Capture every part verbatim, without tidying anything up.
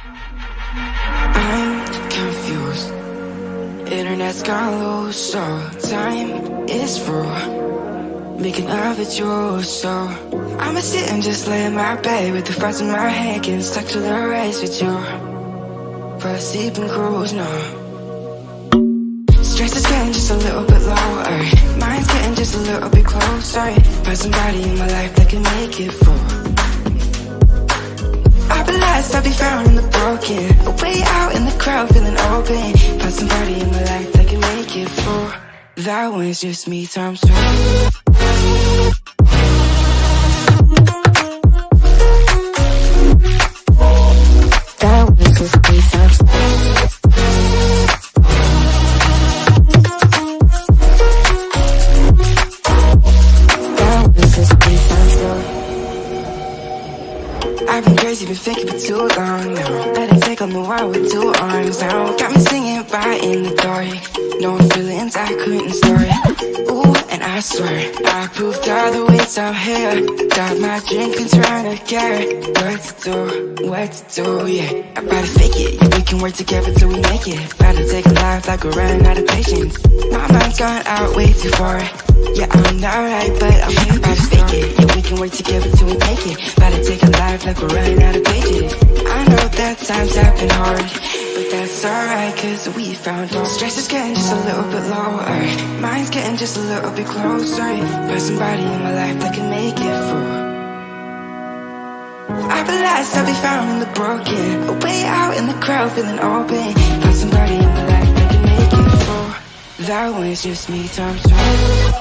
I'm confused. Internet's gone loose, so time is through. Making love with you, so I'ma sit and just lay in my bed with the frost in my hand, getting stuck to the race with you. For a sleeping cruise, no. Stress is getting just a little bit lower. Mine's getting just a little bit closer. Find somebody in my life that can make it full. I'll be lost, I'll be found in the broken. Way out in the crowd, feeling open. Find somebody in my life that can make it full. That one's just me times two. That one's just me times two. I've been crazy, been faking for too long now. Let it take on the wall with two arms now. Got me singing right in the dark. No feelings I couldn't store it. Ooh, and I swear I proved all the ways I'm here. Got my drink and trying to get what to do, what to do, yeah. I'm about to fake it, yeah, we can work together till we make it. About to take a life like we're running out of patience. My mind's gone out way too far. Yeah, I'm not right, but I'm here about to fake it. Yeah, we can work together till we make it. About to take a life like we're running out of pages. I know that times have been hard, but that's alright, cause we found hope. Stress is getting just a little bit lower. Mine's getting just a little bit closer. Find somebody in my life that can make it full. I'll be lost, I'll be found in the broken. Way out in the crowd, feeling open. Find somebody in my life that can make it full. That one's just me times two.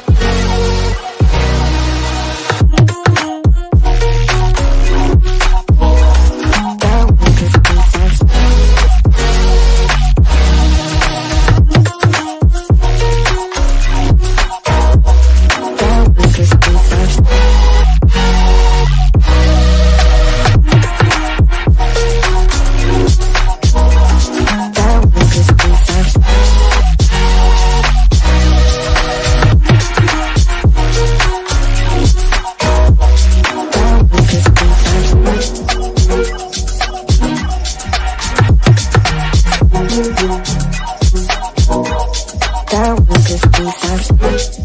That was just me.